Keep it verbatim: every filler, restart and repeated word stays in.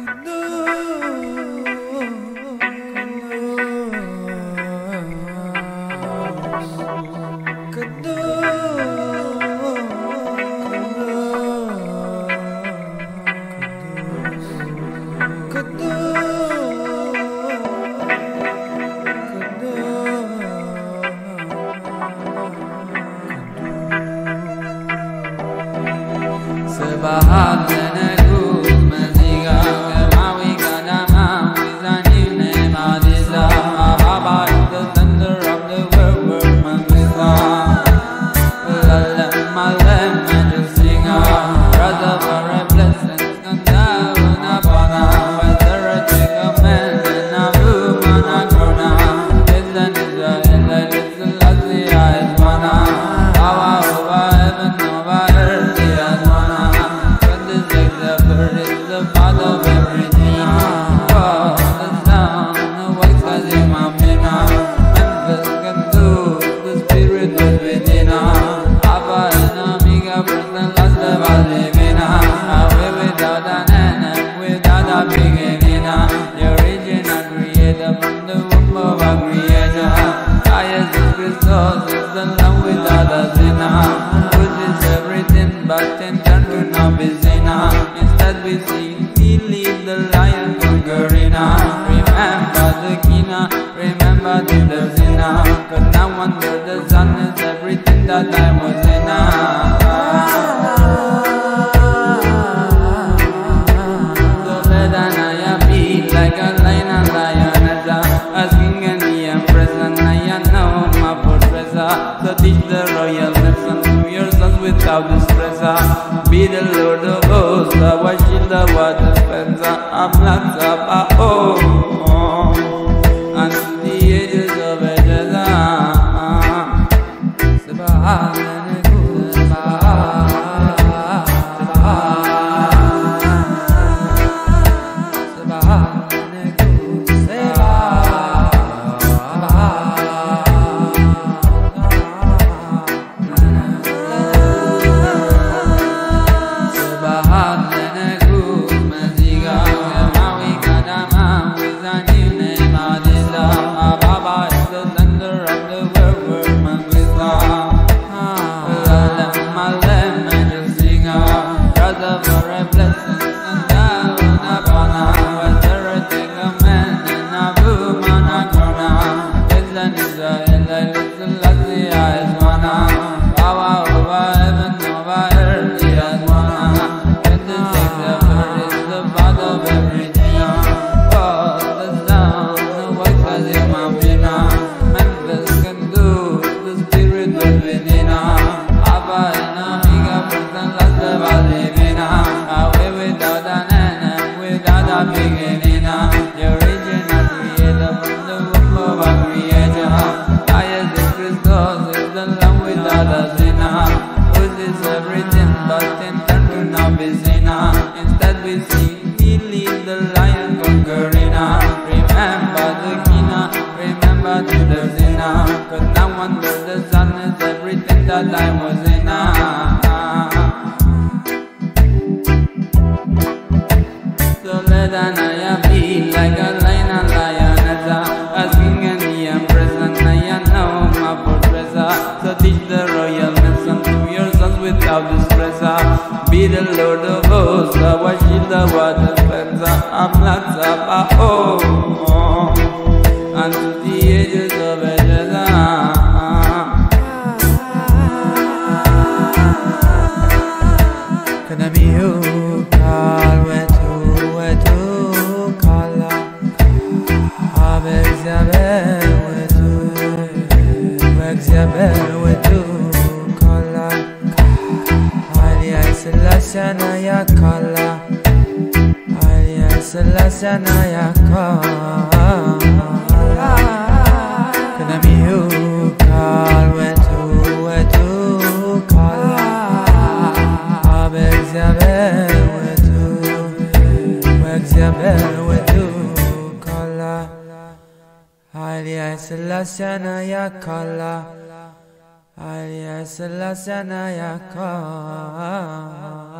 Be the Lord of hosts, the watching the water fence, I'm locked up at home unto the ages of ages. Be the Lord of hosts, the watching the water fence, I'm locked up at home unto the ages of ages. Can I be you? Call where to, where to call? Avec Zabel, where to, avec Zabel, where to. Selassie ya kala, Aliya Selassie ya kala. Can I be you? Call where to, where to call? Avec Zabel, where to, avec Zabel, where to call? Aliya Selassie ya kala. Aliya Selassie ya kala.